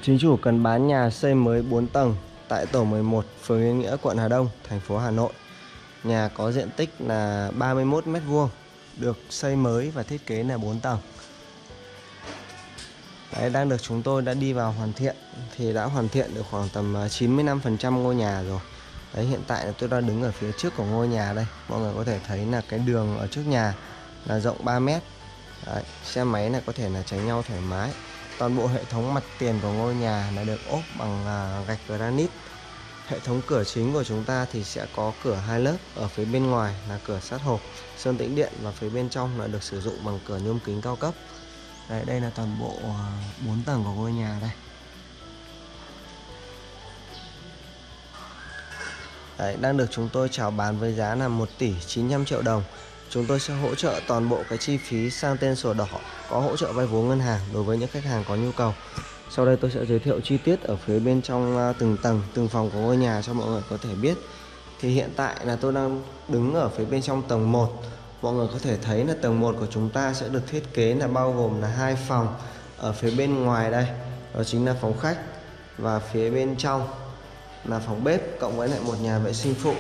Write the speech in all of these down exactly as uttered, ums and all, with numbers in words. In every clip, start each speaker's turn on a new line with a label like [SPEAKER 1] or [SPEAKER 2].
[SPEAKER 1] Chính chủ cần bán nhà xây mới bốn tầng tại tổ mười một, phường Yên Nghĩa, quận Hà Đông, thành phố Hà Nội. Nhà có diện tích là ba mươi mốt mét vuông, được xây mới và thiết kế là bốn tầng. Đấy, đang được chúng tôi đã đi vào hoàn thiện, thì đã hoàn thiện được khoảng tầm chín mươi lăm phần trăm ngôi nhà rồi. Đấy, hiện tại là tôi đang đứng ở phía trước của ngôi nhà đây. Mọi người có thể thấy là cái đường ở trước nhà là rộng ba mét. Đấy, xe máy này có thể là tránh nhau thoải mái. Toàn bộ hệ thống mặt tiền của ngôi nhà là được ốp bằng gạch granite. Hệ thống cửa chính của chúng ta thì sẽ có cửa hai lớp, ở phía bên ngoài là cửa sắt hộp sơn tĩnh điện, và phía bên trong là được sử dụng bằng cửa nhôm kính cao cấp. Đây, đây là toàn bộ bốn tầng của ngôi nhà đây. Đấy, đang được chúng tôi chào bán với giá là một tỷ chín trăm triệu đồng. Chúng tôi sẽ hỗ trợ toàn bộ cái chi phí sang tên sổ đỏ, có hỗ trợ vay vốn ngân hàng đối với những khách hàng có nhu cầu. Sau đây tôi sẽ giới thiệu chi tiết ở phía bên trong từng tầng, từng phòng của ngôi nhà cho mọi người có thể biết. Thì hiện tại là tôi đang đứng ở phía bên trong tầng một. Mọi người có thể thấy là tầng một của chúng ta sẽ được thiết kế là bao gồm là hai phòng. Ở phía bên ngoài đây, đó chính là phòng khách, và phía bên trong là phòng bếp cộng với lại một nhà vệ sinh phụ.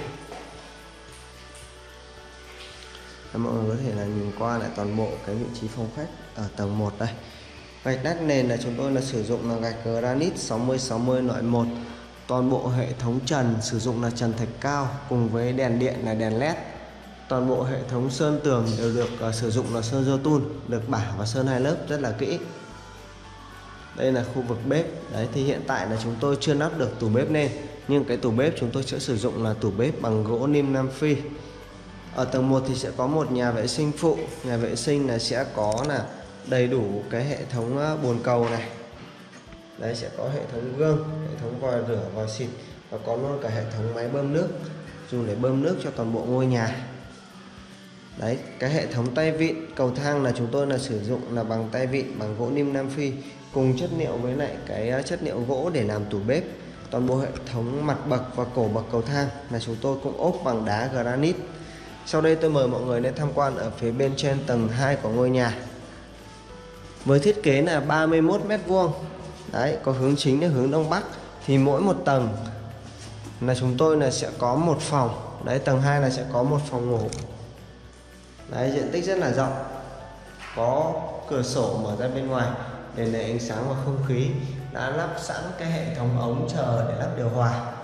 [SPEAKER 1] Và mọi người có thể là nhìn qua lại toàn bộ cái vị trí phòng khách ở tầng một đây. Gạch đắt nền là chúng tôi là sử dụng là gạch granite sáu mươi sáu mươi loại một. Toàn bộ hệ thống trần sử dụng là trần thạch cao cùng với đèn điện là đèn led. Toàn bộ hệ thống sơn tường đều được uh, sử dụng là sơn Jotun, được bả và sơn hai lớp rất là kỹ. Đây là khu vực bếp. Đấy, thì hiện tại là chúng tôi chưa lắp được tủ bếp lên, nhưng cái tủ bếp chúng tôi sẽ sử dụng là tủ bếp bằng gỗ lim Nam Phi. Ở tầng một thì sẽ có một nhà vệ sinh phụ. Nhà vệ sinh là sẽ có là đầy đủ cái hệ thống bồn cầu này. Đấy, sẽ có hệ thống gương, hệ thống vòi rửa, vòi xịt, và có luôn cả hệ thống máy bơm nước dùng để bơm nước cho toàn bộ ngôi nhà. Đấy, cái hệ thống tay vịn cầu thang là chúng tôi là sử dụng là bằng tay vịn bằng gỗ lim Nam Phi cùng chất liệu với lại cái chất liệu gỗ để làm tủ bếp. Toàn bộ hệ thống mặt bậc và cổ bậc cầu thang là chúng tôi cũng ốp bằng đá granite. Sau đây tôi mời mọi người đến tham quan ở phía bên trên tầng hai của ngôi nhà. Với thiết kế là ba mươi mốt mét vuông. Đấy, có hướng chính là hướng đông bắc. Thì mỗi một tầng là chúng tôi là sẽ có một phòng. Đấy, tầng hai là sẽ có một phòng ngủ. Đấy, diện tích rất là rộng. Có cửa sổ mở ra bên ngoài để lấy ánh sáng và không khí. Đã lắp sẵn cái hệ thống ống chờ để lắp điều hòa.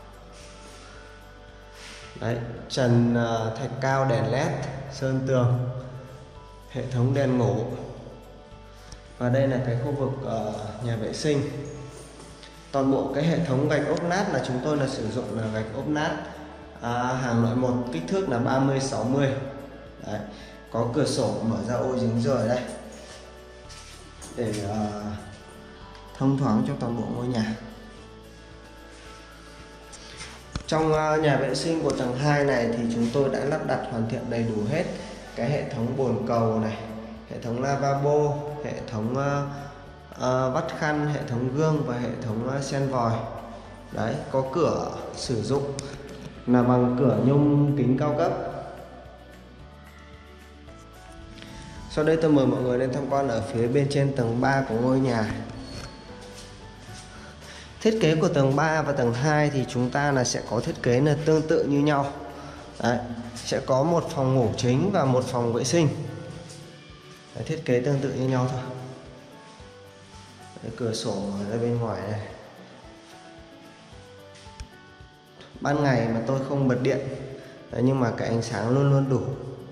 [SPEAKER 1] Đấy, trần thạch cao, đèn led, sơn tường, hệ thống đèn ngủ. Và đây là cái khu vực uh, nhà vệ sinh. Toàn bộ cái hệ thống gạch ốp nát là chúng tôi là sử dụng là gạch ốp nát à, hàng loại một, kích thước là ba mươi sáu mươi. Đấy, có cửa sổ mở ra ô dính rời đây để uh, thông thoáng cho toàn bộ ngôi nhà. Trong uh, nhà vệ sinh của tầng hai này thì chúng tôi đã lắp đặt hoàn thiện đầy đủ hết cái hệ thống bồn cầu này, hệ thống lavabo, hệ thống uh, uh, vắt khăn, hệ thống gương và hệ thống uh, sen vòi. Đấy, có cửa sử dụng là bằng cửa nhôm kính cao cấp. Sau đây tôi mời mọi người lên tham quan ở phía bên trên tầng ba của ngôi nhà. Thiết kế của tầng ba và tầng hai thì chúng ta là sẽ có thiết kế là tương tự như nhau. Đấy, sẽ có một phòng ngủ chính và một phòng vệ sinh. Đấy, thiết kế tương tự như nhau thôi. Đấy, cửa sổ ra bên ngoài này. Ban ngày mà tôi không bật điện. Đấy, nhưng mà cái ánh sáng luôn luôn đủ.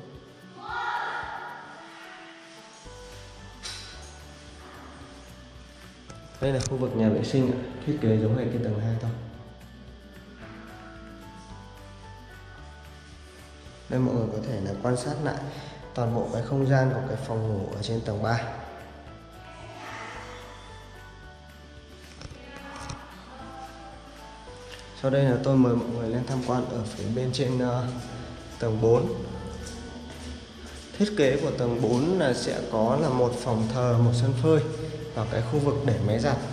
[SPEAKER 1] Đây là khu vực nhà vệ sinh, thiết kế giống hệt cái tầng hai thôi. Đây, mọi người có thể là quan sát lại toàn bộ cái không gian của cái phòng ngủ ở trên tầng ba. Sau đây là tôi mời mọi người lên tham quan ở phía bên trên uh, tầng bốn. Thiết kế của tầng bốn là sẽ có là một phòng thờ, một sân phơi và cái khu vực để máy giặt.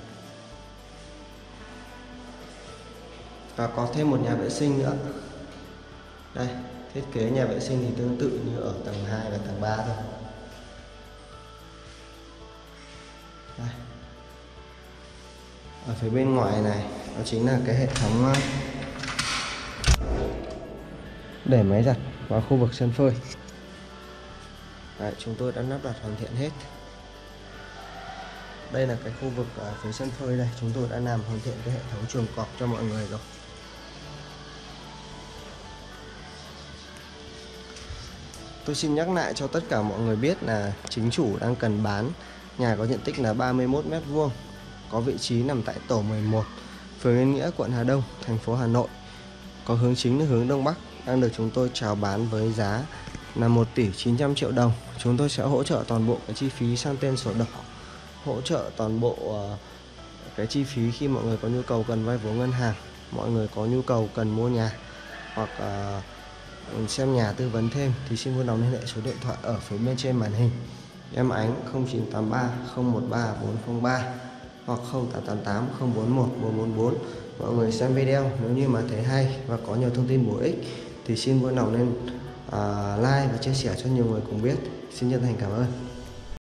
[SPEAKER 1] Và có thêm một nhà vệ sinh nữa. Đây, thiết kế nhà vệ sinh thì tương tự như ở tầng hai và tầng ba thôi. Đây. Ở phía bên ngoài này đó chính là cái hệ thống để máy giặt vào khu vực sân phơi. Đấy, chúng tôi đã lắp đặt hoàn thiện hết. Đây là cái khu vực ở phía sân phơi đây, chúng tôi đã làm hoàn thiện cái hệ thống chuồng cọp cho mọi người rồi. Tôi xin nhắc lại cho tất cả mọi người biết là chính chủ đang cần bán nhà có diện tích là ba mươi mốt mét vuông, có vị trí nằm tại tổ mười một, phường Yên Nghĩa, quận Hà Đông, thành phố Hà Nội. Có hướng chính là hướng Đông Bắc, đang được chúng tôi chào bán với giá là một tỷ chín trăm triệu đồng. Chúng tôi sẽ hỗ trợ toàn bộ cái chi phí sang tên sổ đỏ, hỗ trợ toàn bộ uh, cái chi phí khi mọi người có nhu cầu cần vay vốn ngân hàng, mọi người có nhu cầu cần mua nhà hoặc uh, xem nhà tư vấn thêm thì xin vui lòng liên hệ số điện thoại ở phía bên trên màn hình. Em Ánh không chín tám ba không một ba bốn không ba hoặc không tám tám tám không bốn một bốn bốn bốn. Mọi người xem video nếu như mà thấy hay và có nhiều thông tin bổ ích thì xin vui lòng nên uh, like và chia sẻ cho nhiều người cùng biết. Xin chân thành cảm ơn.